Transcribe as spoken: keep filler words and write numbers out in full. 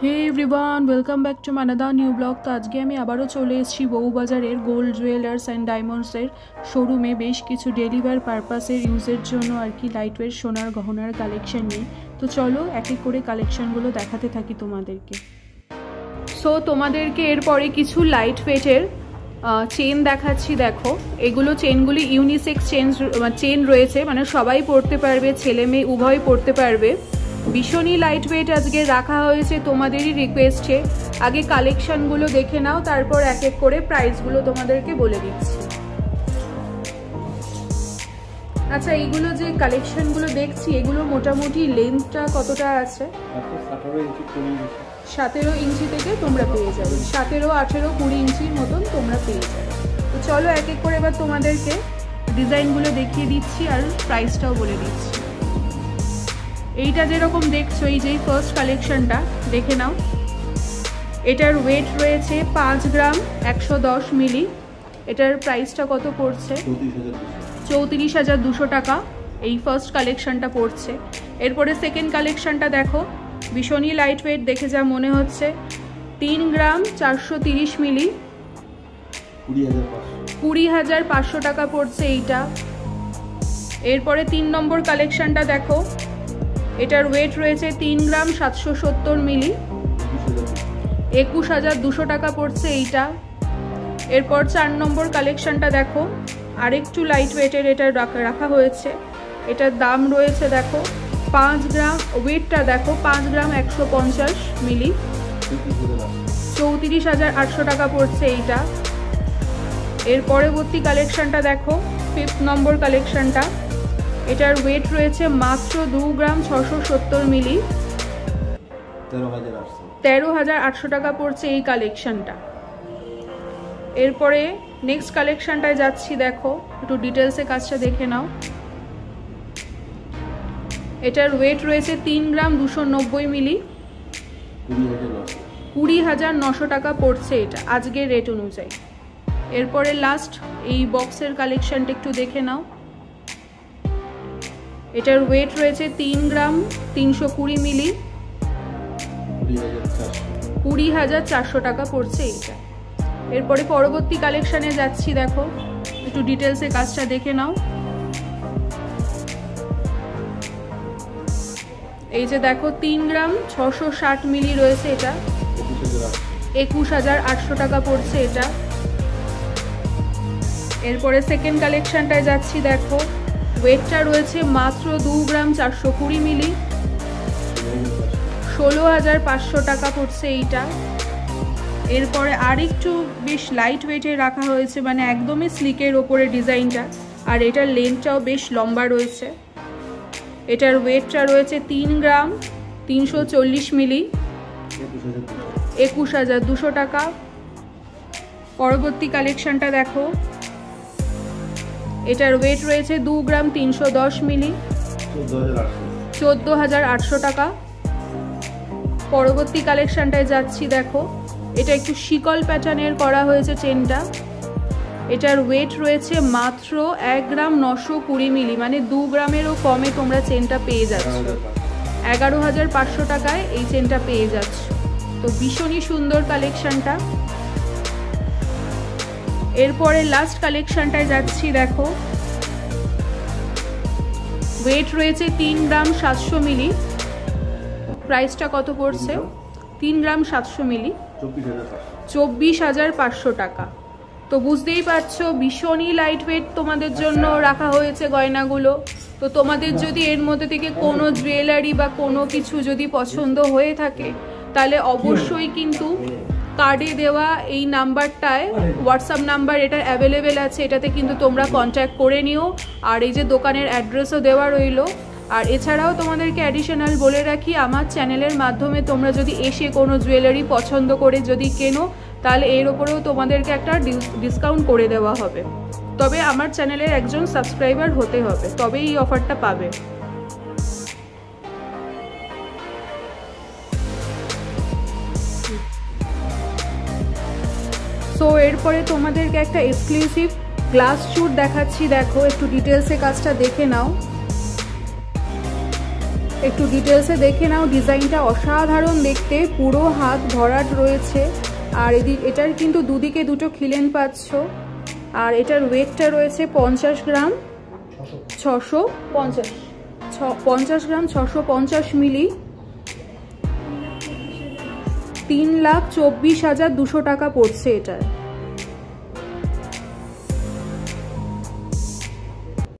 Hey everyone, welcome back to Manada new vlog. তো আজকে আমি আবারও চলে এসেছি বউবাজারের গোল্ড জুয়েলার্স অ্যান্ড ডায়মন্ডসের শোরুমে বেশ কিছু ডেলি ওয়্যার পারপাসের ইউজের জন্য আর কি লাইটওয়েট সোনার গহনার কালেকশন নিয়ে। তো চলো এক এক করে কালেকশনগুলো দেখাতে থাকি তোমাদেরকে। সো তোমাদেরকে এরপরে কিছু লাইট ওয়েটের চেন দেখাচ্ছি। দেখো, এগুলো চেনগুলি ইউনিসেক্স চেন চেন রয়েছে, মানে সবাই পরতে পারবে, ছেলে মেয়ে উভয় পরতে পারবে। ভীষণই লাইট ওয়েট আজকে রাখা হয়েছে তোমাদেরই রিকোয়েস্টে। আগে কালেকশনগুলো দেখে নাও, তারপর এক এক করে প্রাইসগুলো তোমাদেরকে বলে দিচ্ছি। আচ্ছা, এইগুলো যে কালেকশনগুলো দেখছি, এগুলো মোটামুটি লেন্থটা কতটা আছে? সতেরো ইঞ্চি থেকে তোমরা পেয়ে যাবে, সতেরো আঠেরো কুড়ি ইঞ্চির মতন তোমরা পেয়ে যাবে। তো চলো এক এক করে এবার তোমাদেরকে ডিজাইনগুলো দেখিয়ে দিচ্ছি আর প্রাইসটাও বলে দিচ্ছি। এইটা যেরকম দেখছো, এই যে ফার্স্ট কালেকশনটা দেখে নাও, এটার ওয়েট রয়েছে পাঁচ গ্রাম একশো দশ মিলি। এটার প্রাইসটা কত পড়ছে? চৌত্রিশ হাজার দুশো টাকা এই ফার্স্ট কালেকশনটা পড়ছে। এরপরে সেকেন্ড কালেকশনটা দেখো, ভীষণই লাইট ওয়েট দেখে যা মনে হচ্ছে, তিন গ্রাম চারশো তিরিশ মিলি, কুড়ি হাজার পাঁচশো টাকা পড়ছে এইটা। এরপরে তিন নম্বর কালেকশনটা দেখো, এটার ওয়েট রয়েছে তিন গ্রাম সাতশো সত্তর মিলি, একুশ হাজার দুশো টাকা পড়ছে এইটা। এরপর চার নম্বর কালেকশনটা দেখো, আরেকটু লাইট ওয়েটের এটা রাখা হয়েছে। এটার দাম রয়েছে দেখো পাঁচ গ্রাম, ওয়েটটা দেখো পাঁচ গ্রাম একশো পঞ্চাশ মিলি, চৌত্রিশ হাজার আটশো টাকা পড়ছে এইটা। এর পরবর্তী কালেকশনটা দেখো, ফিফথ নম্বর কালেকশনটা, এটার ওয়েট রয়েছে মাত্র দু গ্রাম ছশো সত্তর মিলি, তেরো হাজার আটশো টাকা পড়ছে এই কালেকশনটা। এরপরে নেক্সট কালেকশনটায় যাচ্ছি, দেখো একটু ডিটেলসে কাজটা দেখে নাও। এটার ওয়েট রয়েছে তিন গ্রাম দুশো নব্বই মিলি, কুড়ি হাজার নশো টাকা পড়ছে এটা আজকের রেট অনুযায়ী। এরপরে লাস্ট এই বক্সের কালেকশনটা একটু দেখে নাও, এটার ওয়েট রয়েছে তিন গ্রাম তিনশো কুড়ি মিলি, কুড়ি হাজার চারশো টাকা পড়ছে এইটা। এরপরে পরবর্তী কালেকশনে যাচ্ছি, দেখো একটু ডিটেলসে কাজটা দেখে নাও। এই যে দেখো তিন গ্রাম ছশো ষাট মিলি রয়েছে এটা, একুশ হাজার আটশো টাকা পড়ছে এটা। এরপরে সেকেন্ড কালেকশনটায় যাচ্ছি, দেখো ওয়েটটা রয়েছে মাত্র দু গ্রাম চারশো কুড়ি মিলি, ষোলো হাজার পাঁচশো টাকা পড়ছে এইটা। এরপরে আরেকটু বেশ লাইট ওয়েটে রাখা হয়েছে, মানে একদমই স্লিকের ওপরে ডিজাইনটা, আর এটার লেন্থটাও বেশ লম্বা রয়েছে। এটার ওয়েটটা রয়েছে তিন গ্রাম তিনশো চল্লিশ মিলি, একুশ হাজার দুশো টাকা। পরবর্তী কালেকশনটা দেখো, এটার ওয়েট রয়েছে দু গ্রাম তিনশো দশ মিলি, চোদ্দ হাজার আটশো টাকা। পরবর্তী কালেকশনটায় যাচ্ছি, দেখো এটা একটু শিকল প্যাটার্নের করা হয়েছে চেনটা। এটার ওয়েট রয়েছে মাত্র এক গ্রাম নশো কুড়ি মিলি, মানে দু গ্রামেরও কমে তোমরা চেনটা পেয়ে যাচ্ছ, এগারো হাজার পাঁচশো টাকায় এই চেনটা পেয়ে যাচ্ছ। তো ভীষণই সুন্দর কালেকশনটা। এরপরে লাস্ট কালেকশনটায় যাচ্ছি, দেখো ওয়েট রয়েছে তিন গ্রাম সাতশো মিলি, প্রাইসটা কত পড়ছে? তিন গ্রাম সাতশো মিলি, চব্বিশ হাজার পাঁচশো টাকা। তো বুঝতেই পারছো ভীষণই লাইট ওয়েট তোমাদের জন্য রাখা হয়েছে গয়নাগুলো। তো তোমাদের যদি এর মধ্যে থেকে কোনো জুয়েলারি বা কোনো কিছু যদি পছন্দ হয়ে থাকে, তাহলে অবশ্যই কিন্তু কার্ডে দেওয়া এই নাম্বারটায়, হোয়াটসঅ্যাপ নাম্বার এটা অ্যাভেলেবেল আছে, এটাতে কিন্তু তোমরা কন্ট্যাক্ট করে নিও। আর এই যে দোকানের অ্যাড্রেসও দেওয়া রইলো। আর এছাড়াও তোমাদেরকে অ্যাডিশনাল বলে রাখি, আমার চ্যানেলের মাধ্যমে তোমরা যদি এসে কোনো জুয়েলারি পছন্দ করে যদি কেনো, তাহলে এর ওপরেও তোমাদেরকে একটা ডিসকাউন্ট করে দেওয়া হবে। তবে আমার চ্যানেলের একজন সাবস্ক্রাইবার হতে হবে, তবে এই অফারটা পাবে। সো এরপরে তোমাদেরকে একটা এক্সক্লুসিভ গ্লাস চুট দেখাচ্ছি, দেখো একটু ডিটেলসে কাজটা দেখে নাও। একটু ডিটেলসে দেখে নাও। ডিজাইনটা অসাধারণ দেখতে, পুরো হাত ভরাট রয়েছে। আর এদিক এটার কিন্তু দুদিকে দুটো খিলেন পাচ্ছ। আর এটার ওয়েটটা রয়েছে পঞ্চাশ গ্রাম, ছশো পঞ্চাশ পঞ্চাশ গ্রাম ছশো পঞ্চাশ মিলি। তিন লাখ চব্বিশ হাজার দুশো টাকা পড়ছে এটার।